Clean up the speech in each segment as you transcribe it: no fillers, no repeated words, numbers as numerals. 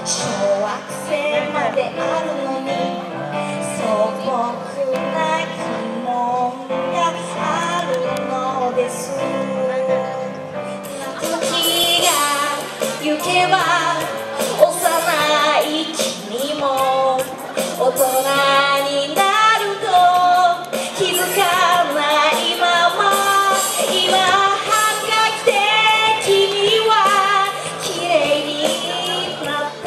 小惑星まであるのに素朴な疑問があるのです。時が行けば幼い君も大人になると気づかないまま今春が来て君は綺麗になった。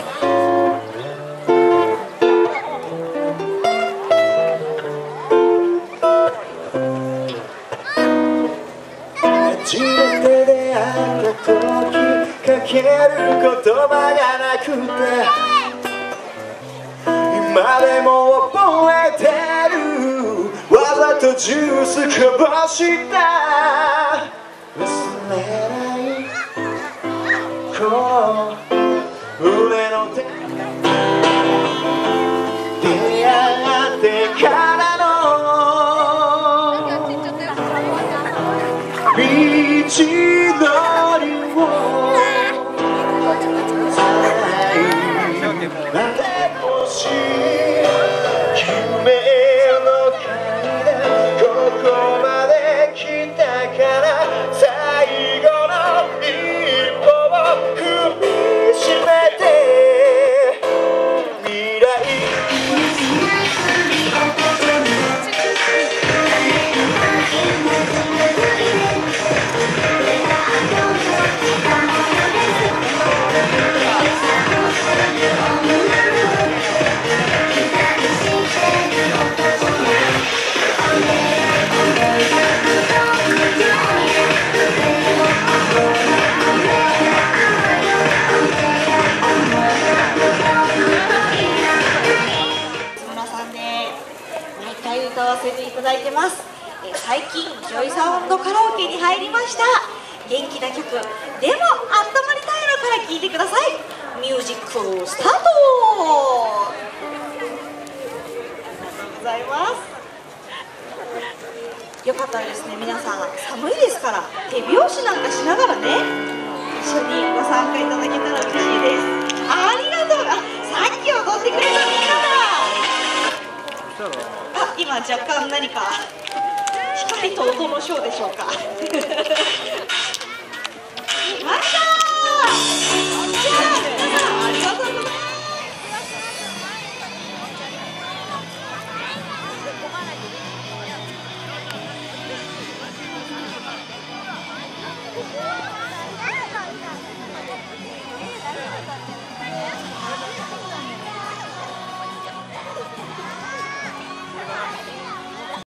初めて出会った時かける言葉がなくて今でも覚えてる。わざとジュースこぼした忘れないこの胸の手出会ってからの道のりをなんて欲しい夢の階段ここまで来たから最後の一歩を踏みしめて未来歌わせていただいてます。最近ジョイサウンドカラオケに入りました。元気な曲でも温まりたいのから聴いてください。ミュージックスタート。ありがとうございます。よかったらですね、皆さん寒いですから手拍子なんかしながらね一緒にご参加いただけたら嬉しいです。ありがとう。さっき踊ってくれたみんなだ。今若干何か光と音のショーでしょうか。また